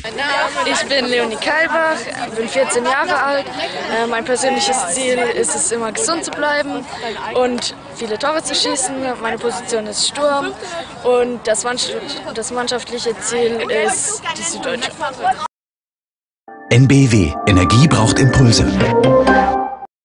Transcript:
Ich bin Leonie Kalbach, bin 14 Jahre alt. Mein persönliches Ziel ist es, immer gesund zu bleiben und viele Tore zu schießen. Meine Position ist Sturm und das mannschaftliche Ziel ist die Süddeutsche. NBW. Energie braucht Impulse.